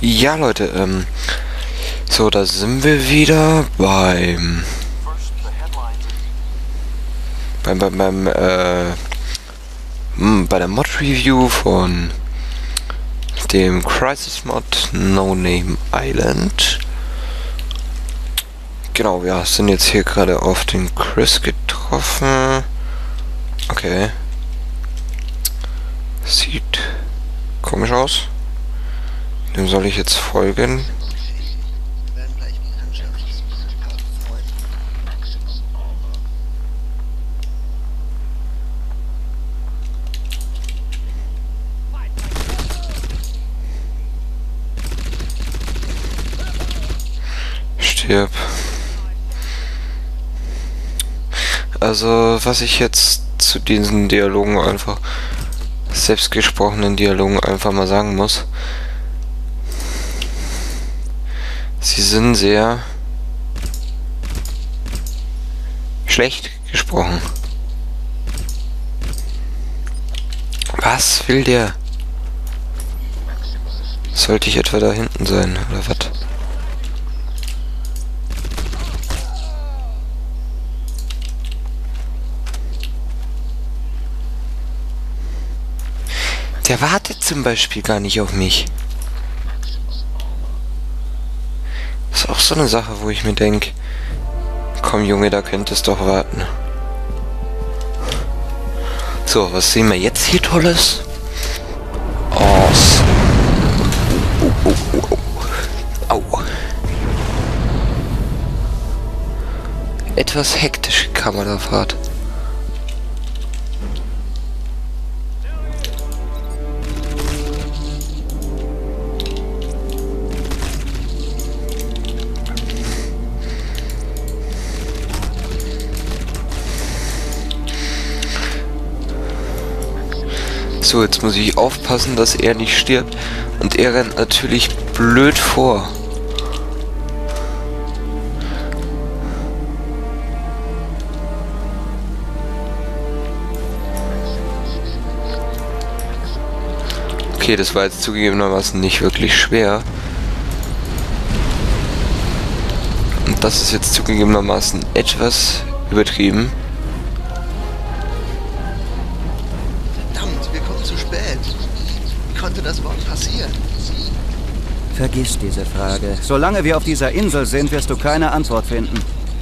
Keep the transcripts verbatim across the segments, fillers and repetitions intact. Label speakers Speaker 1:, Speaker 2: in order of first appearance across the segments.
Speaker 1: Ja, Leute, ähm, so, da sind wir wieder beim, beim, beim, beim äh, mh, bei der Mod-Review von dem Crysis-Mod No Name Island. Genau, wir sind jetzt hier gerade auf den Chris getroffen. Okay. Sieht komisch aus. Dem soll ich jetzt folgen. Stirb. Also, was ich jetzt zu diesen Dialogen einfach, selbstgesprochenen Dialogen einfach mal sagen muss. Sie sind sehr schlecht gesprochen. Was will der? Sollte ich etwa da hinten sein, oder was? Der wartet zum Beispiel gar nicht auf mich. Das ist auch so eine Sache, wo ich mir denke, komm Junge, da könntest doch warten. So, was sehen wir jetzt hier Tolles? Oh, oh, oh, oh, oh. Au. Etwas hektische Kamerafahrt. So, jetzt muss ich aufpassen, dass er nicht stirbt. Und er rennt natürlich blöd vor. Okay, das war jetzt zugegebenermaßen nicht wirklich schwer. Und das ist jetzt zugegebenermaßen etwas übertrieben.
Speaker 2: Zu spät. Wie konnte das überhaupt passieren?
Speaker 3: Vergiss diese Frage. Solange wir auf dieser Insel sind, wirst du keine Antwort finden.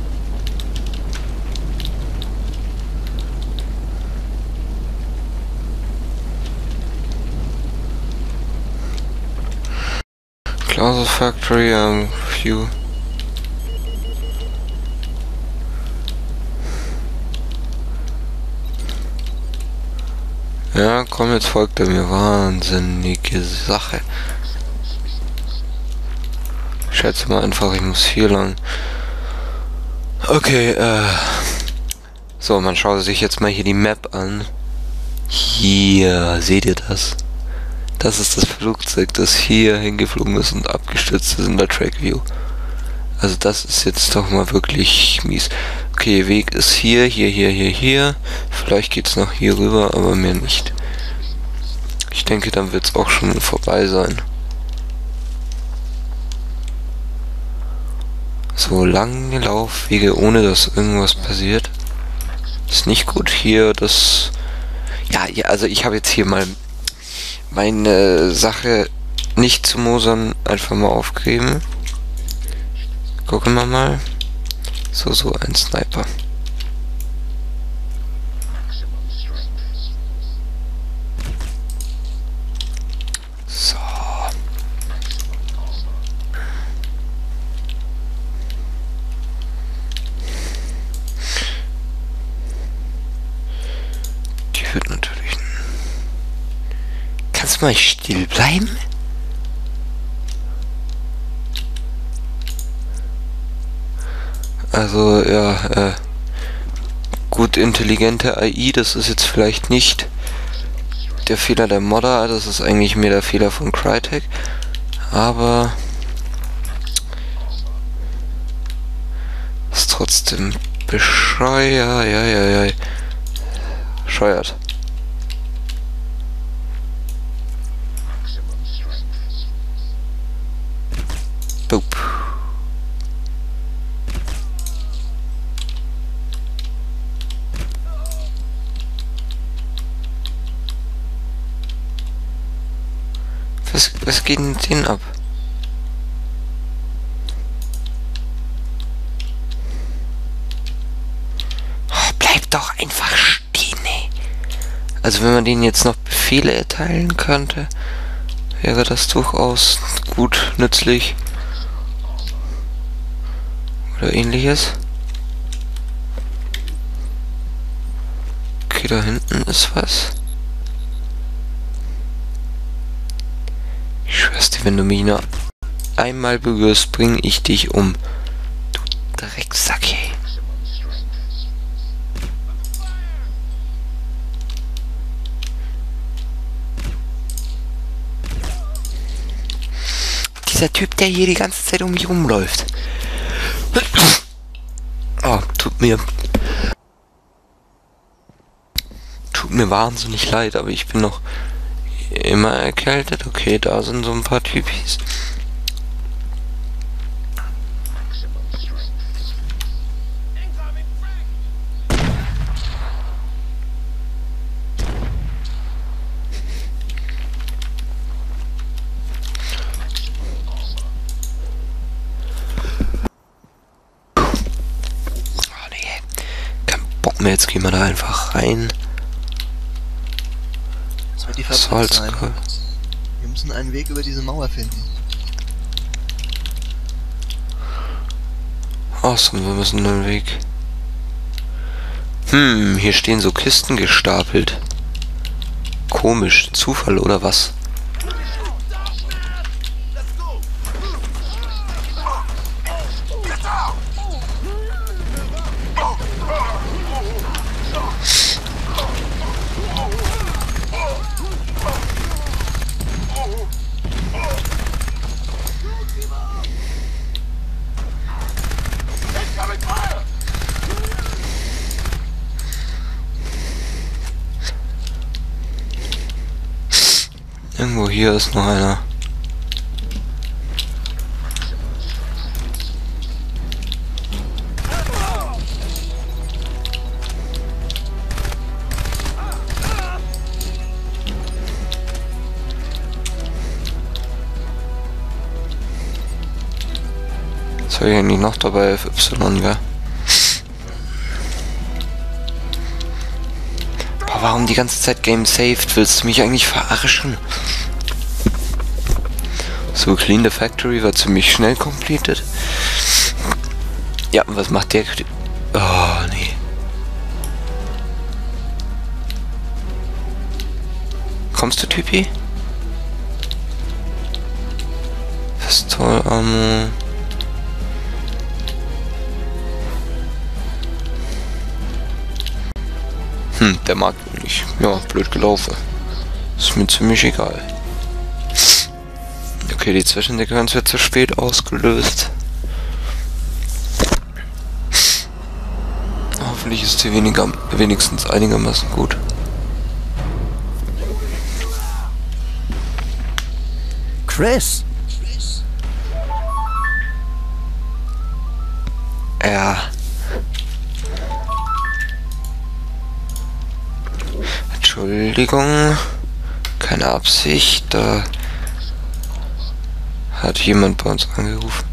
Speaker 1: Closet Factory, um, few. Ja, komm, jetzt folgt er mir. Wahnsinnige Sache. Ich schätze mal einfach, ich muss hier lang. Okay, äh. So, man schaut sich jetzt mal hier die Map an. Hier, seht ihr das? Das ist das Flugzeug, das hier hingeflogen ist und abgestürzt ist in der Track View. Also das ist jetzt doch mal wirklich mies. Okay, Weg ist hier, hier, hier, hier, hier. Vielleicht geht's noch hier rüber, aber mehr nicht. Ich denke, dann wird's auch schon vorbei sein. So lange Laufwege, ohne dass irgendwas passiert. Ist nicht gut hier, das... Ja, ja, also ich habe jetzt hier mal meine Sache nicht zu Mosern einfach mal aufgegeben. Gucken wir mal. So, so ein Sniper. So. Die wird natürlich... Kannst du mal still bleiben? Also, ja, äh, gut intelligente A I, das ist jetzt vielleicht nicht der Fehler der Modder, das ist eigentlich mehr der Fehler von Crytek, aber ist trotzdem bescheuert, ja, ja, ja, bescheuert. Was, was geht denn mit denen ab? Oh, bleib doch einfach stehen, ey. Also wenn man denen jetzt noch Befehle erteilen könnte, wäre das durchaus gut, nützlich. Oder ähnliches. Okay, da hinten ist was. Ich schwör's dir, wenn du mich nur einmal berührst, bring ich dich um. Du Drecksack, ey. Dieser Typ, der hier die ganze Zeit um mich rumläuft. Oh, tut mir... Tut mir wahnsinnig leid, aber ich bin noch immer erkältet. Okay, da sind so ein paar Typis. Jetzt gehen wir da einfach rein.
Speaker 2: Das wird die Fabrik sein. Wir müssen einen Weg über diese Mauer finden.
Speaker 1: Awesome, wir müssen einen Weg. Hm, hier stehen so Kisten gestapelt. Komisch, Zufall oder was? Irgendwo hier ist noch einer. Was habe ich eigentlich noch dabei? F Y, gell? Boah, warum die ganze Zeit Game saved? Willst du mich eigentlich verarschen? So, Clean the Factory war ziemlich schnell completed. Ja, was macht der? Oh, nee. Kommst du, Typi? Pistolammo. Hm, der mag mich. Ja, blöd gelaufen. Ist mir ziemlich egal. Okay, die Zwischensequenz wird zu spät ausgelöst. Hoffentlich ist sie weniger, wenigstens einigermaßen gut.
Speaker 3: Chris!
Speaker 1: Ja. Entschuldigung. Keine Absicht. Da hat jemand bei uns angerufen.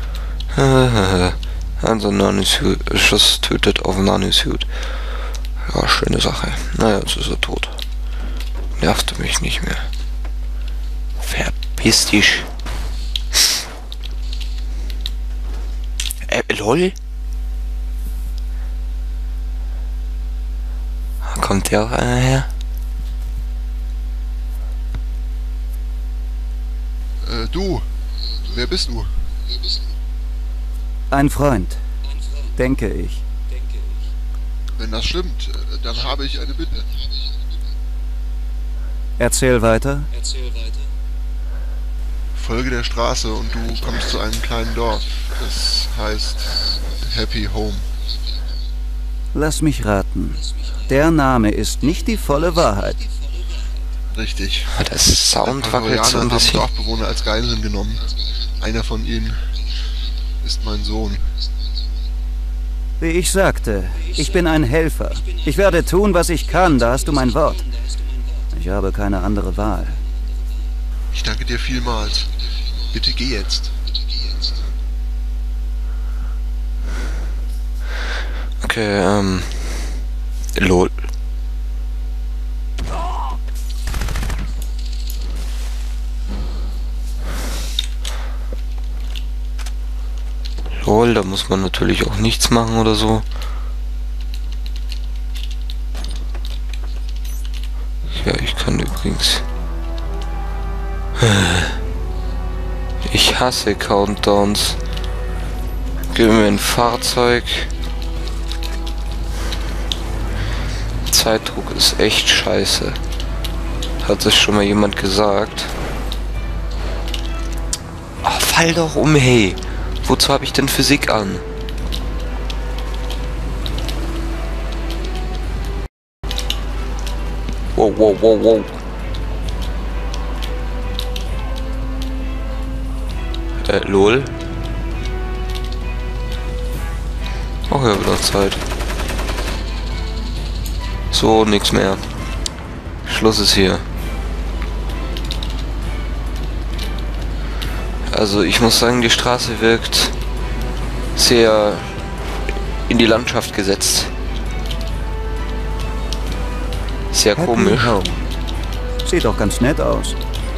Speaker 1: Also Nanosuit. Schuss tötet auf Nanosuit. Ja, schöne Sache. Naja, jetzt ist er tot. Nervte mich nicht mehr. Verpiss dich. Äh, lol? Kommt der auch einer her?
Speaker 4: Äh, du. Wer bist du?
Speaker 3: Ein Freund, denke ich.
Speaker 4: Wenn das stimmt, dann habe ich eine Bitte.
Speaker 3: Erzähl weiter.
Speaker 4: Folge der Straße und du kommst zu einem kleinen Dorf. Es heißt Happy Home.
Speaker 3: Lass mich raten. Der Name ist nicht die volle Wahrheit.
Speaker 4: Richtig.
Speaker 1: Das Sound wackelt so ein
Speaker 4: haben
Speaker 1: bisschen.
Speaker 4: Dorfbewohner als Geiseln genommen. Einer von ihnen ist mein Sohn.
Speaker 3: Wie ich sagte, ich bin ein Helfer. Ich werde tun, was ich kann, da hast du mein Wort. Ich habe keine andere Wahl.
Speaker 4: Ich danke dir vielmals. Bitte geh jetzt.
Speaker 1: Okay, ähm... Lol. Lol, da muss man natürlich auch nichts machen oder so. Ja, ich kann übrigens... Ich hasse Countdowns. Gib mir ein Fahrzeug. Zeitdruck ist echt scheiße. Hat das schon mal jemand gesagt? Ach, fall doch um, hey. Wozu habe ich denn Physik an? Wow, wow, wow, wow. Äh, lol. Ach ja, wieder Zeit. So, nix mehr. Schluss ist hier. Also ich muss sagen, die Straße wirkt sehr in die Landschaft gesetzt. Sehr
Speaker 3: Happy
Speaker 1: komisch.
Speaker 3: Home. Sieht doch ganz nett aus.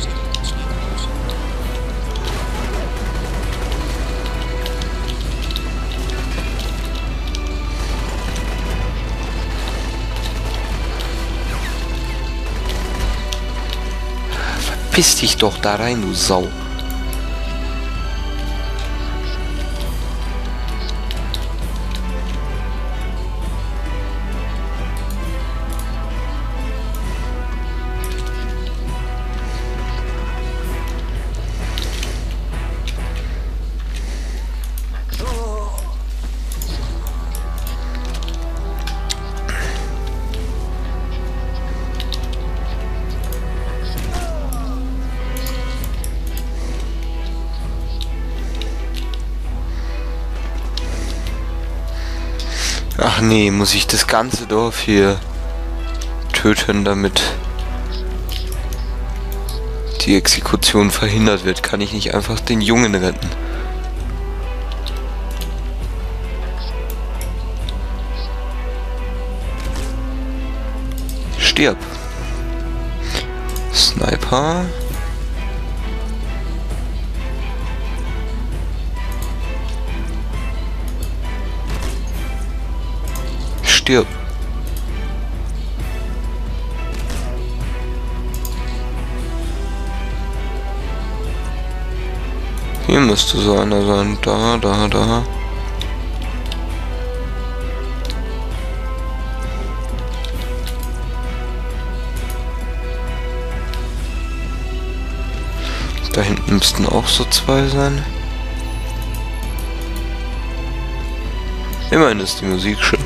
Speaker 1: Verpiss dich doch da rein, du Sau. Ach nee, muss ich das ganze Dorf hier töten, damit die Exekution verhindert wird? Kann ich nicht einfach den Jungen retten? Stirb. Sniper. Stirb. Hier müsste so einer sein. Da, da, da. Da hinten müssten auch so zwei sein. Immerhin ist die Musik schön.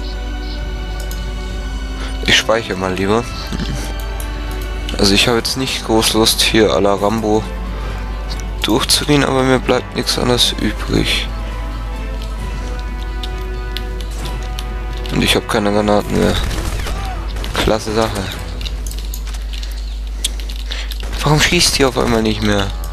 Speaker 1: Ich speichere mal lieber. Also ich habe jetzt nicht groß Lust hier à la Rambo durchzugehen, aber mir bleibt nichts anderes übrig. Und ich habe keine Granaten mehr. Klasse Sache. Warum schießt die auf einmal nicht mehr?